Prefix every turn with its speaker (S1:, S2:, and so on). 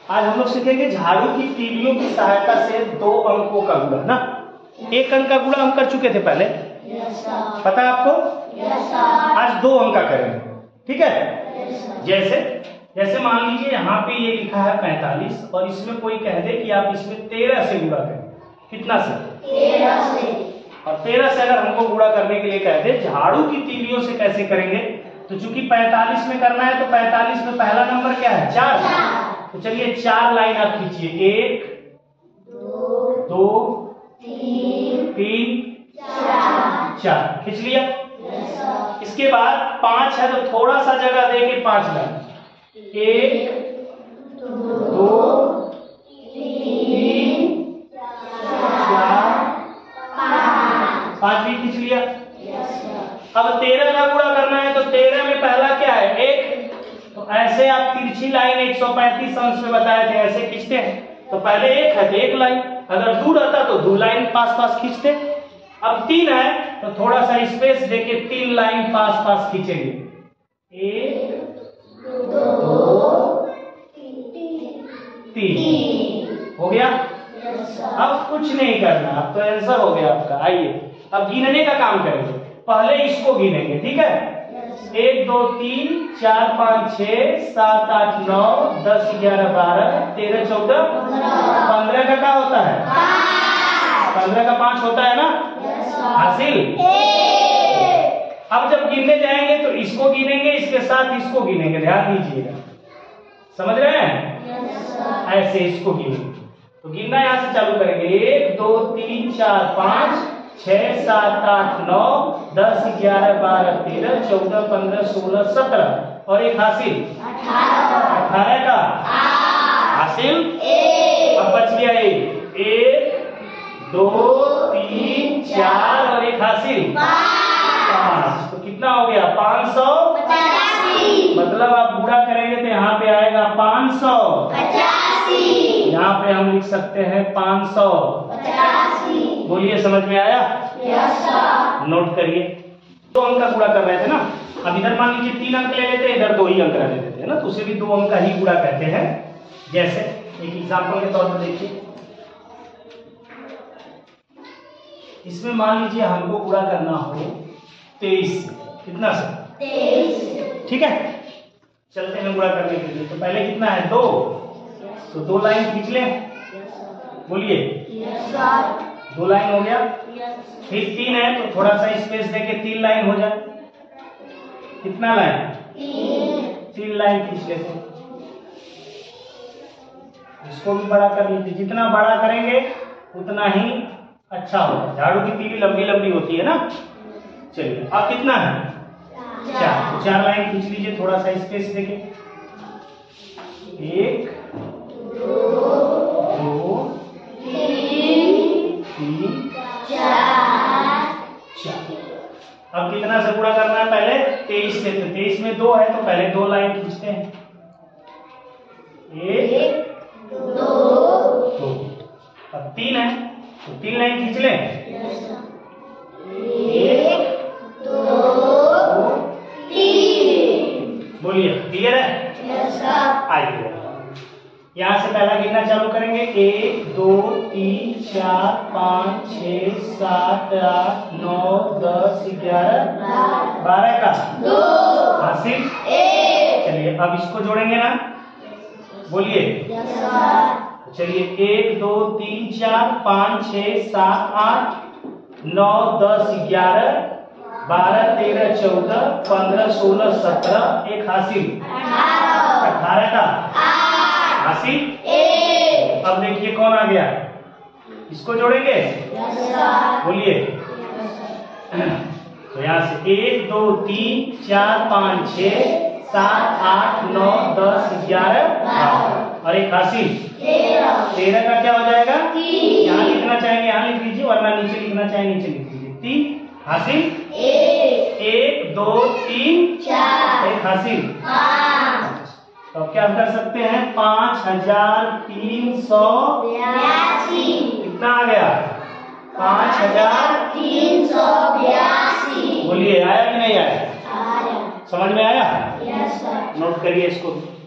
S1: आज हम लोग सीखेंगे झाड़ू की तीलियों की सहायता से 2 अंकों का गुणा ना। 1 अंक का गुणा हम कर चुके थे पहले, पता है आपको? आज 2 अंक का करेंगे, ठीक है। जैसे मान लीजिए यहाँ पे ये लिखा है 45 और इसमें कोई कह दे कि आप इसमें 13 से गुणा करें। कितना से? 13 से। और 13 से अगर हमको गुणा करने के लिए कह दे झाड़ू की तीलियों से कैसे करेंगे, तो चूंकि 45 में करना है तो 45 में पहला नंबर क्या है? 4। तो चलिए 4 लाइन आप खींचिए, 1 2 3 4 खींच लिया। इसके बाद 5 है तो थोड़ा सा जगह देके 5 लाइन, 1 2 3 4 5 भी खींच लिया। अब 13 का गुणा करना है तो 13 में पहला क्या है? 1। तो ऐसे आप तिरछी लाइन 135 अंश में बताए थे, ऐसे खींचते हैं। तो पहले 1 है तो 1 लाइन, अगर 2 रहता तो 2 लाइन पास खींचते। अब 3 है तो थोड़ा सा स्पेस देके 3 लाइन पास खींचेंगे, 1 2 3 हो गया। अब कुछ नहीं करना, अब तो आंसर हो गया आपका। आइए अब गिनने का काम करेंगे। पहले इसको गिनेंगे, ठीक है। 1 2 3 4 5 6 7 8 9 10 11 12 13 14 15 का क्या होता है? 15 का 5 होता है ना, हासिल। अब जब गिनने जाएंगे तो इसको गिनेंगे, इसके साथ इसको गिनेंगे, ध्यान दीजिएगा, समझ रहे हैं? ऐसे इसको गिनेंगे। तो गिनना यहां से चालू करेंगे, 1 2 3 4 5 6 7 8 9 10 11 12 13 14 15 16 17 और एक हासिल 18 का हासिल। अब बच गया 1 2 3 4 और एक हासिल 5। तो कितना हो गया? 585। मतलब आप गुणा करेंगे तो यहाँ पे आएगा 585। यहाँ पे हम लिख सकते हैं 585। बोलिए, समझ में आया? नोट करिए। 2 अंक का गुणा कर रहे थे ना। अब इधर मान लीजिए 3 अंक ले लेते हैं, इधर 2 ही अंक ले लेते हैं ना, तो उसे भी 2 अंक का ही गुणा कहते हैं। जैसे एक एग्जांपल के तौर पर देखिए, इसमें मान लीजिए हमको गुणा करना हो 23 से। कितना से? 23। ठीक है, चलते हैं गुणा करने के लिए। तो पहले कितना है? 2। तो 2 लाइन खींच लें, बोलिए। 2 लाइन हो गया। फिर 3 है तो थोड़ा सा स्पेस देके 3 लाइन हो जाए। कितना लाइन? 3 लाइन खींच लेते हैं। इसको भी बड़ा कर लीजिए, जितना बड़ा करेंगे उतना ही अच्छा होगा। झाड़ू की तीली लंबी लंबी होती है ना। चलिए अब कितना है? 4। 4 लाइन खींच लीजिए, थोड़ा सा स्पेस देके, 1 2 3 4। अब कितना से गुणा करना है? पहले 23 से। तो 23 में 2 है तो पहले 2 लाइन खींचते हैं, 1 2। अब 3 है तो 3 लाइन खींच लें, 1 2 3। बोलिए, क्लियर है? आइए यहाँ से पहला गिनना चालू करेंगे, 1 2 3 4 5 6 7 8 9 10 11 12 का हासिल 1। चलिए अब इसको जोड़ेंगे ना, बोलिए। चलिए 1 2 3 4 5 6 7 8 9 10 11 12 13 14 15 16 17 एक हासिल 18 का हासिल 1। अब देखिए कौन आ गया, इसको जोड़ेंगे, बोलिए। तो यहाँ से 1 2 3 4 5 6 7 8 9 10 11 12 और एक हासिल 13 का क्या हो जाएगा? यहाँ लिखना चाहेंगे यहाँ लिख लीजिए, वरना नीचे लिखना चाहे नीचे लिख लीजिए। 3 हासिल 1 2 3 4 एक हासिल 5। तो क्या कर सकते हैं? 5382। कितना आ गया? 5382। बोलिए, आया कि नहीं आया? समझ में आया? नोट करिए इसको।